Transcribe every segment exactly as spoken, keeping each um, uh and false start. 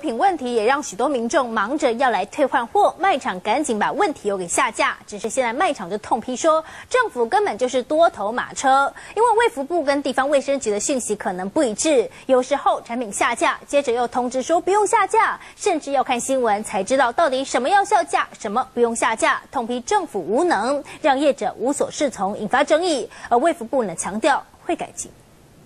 品问题，也让许多民众忙着要来退换货，卖场赶紧把问题又给下架。只是现在卖场就痛批说，政府根本就是多头马车，因为卫福部跟地方卫生局的讯息可能不一致，有时候产品下架，接着又通知说不用下架，甚至要看新闻才知道到底什么要下架，什么不用下架，痛批政府无能，让业者无所适从，引发争议。而卫福部呢强调会改进。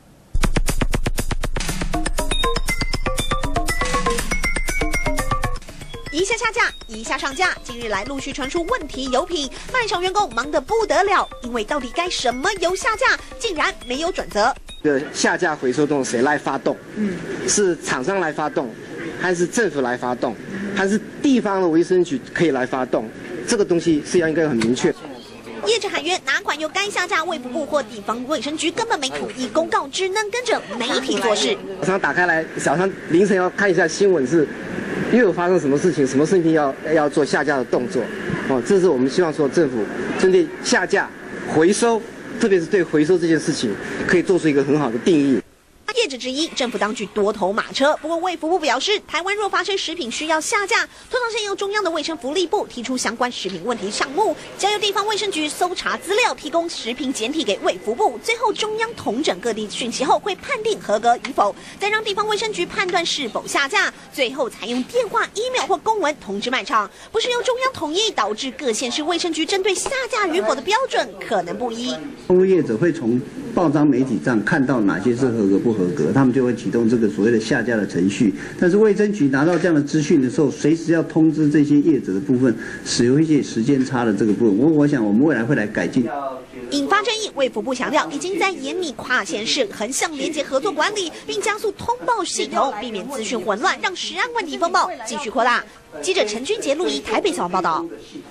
一下下架，一下上架。近日来陆续传出问题油品，卖场员工忙得不得了，因为到底该什么油下架，竟然没有准则。 这下架回收动谁来发动？嗯，是厂商来发动，还是政府来发动，还是地方的卫生局可以来发动？这个东西是要应该很明确。 业者喊冤，哪管又该下架，卫福部或地方卫生局根本没统一公告，只能跟着媒体做事。 早上打开来，早上凌晨要看一下新闻是。 又有发生什么事情？什么事情要要做下架的动作？哦，这是我们希望说政府针对下架、回收，特别是对回收这件事情，可以做出一个很好的定义。 业者之一，政府当局多头马车。不过卫福部表示，台湾若发生食品需要下架，通常先由中央的卫生福利部提出相关食品问题项目，交由地方卫生局搜查资料，提供食品检体给卫福部，最后中央统整各地讯息后，会判定合格与否，再让地方卫生局判断是否下架，最后采用电话、email 或公文通知卖场。不是由中央统一，导致各县市卫生局针对下架与否的标准可能不一。 通路业者会从报章媒体上看到哪些是合格不合格，他们就会启动这个所谓的下架的程序。但是卫生局拿到这样的资讯的时候，随时要通知这些业者的部分，使用一些时间差的这个部分。我我想我们未来会来改进。 引发争议，卫福部强调已经在严密跨县市横向连结合作管理，并加速通报系统，避免资讯混乱，让食安问题风暴继续扩大。记者陈君杰、陆怡台北采访报道。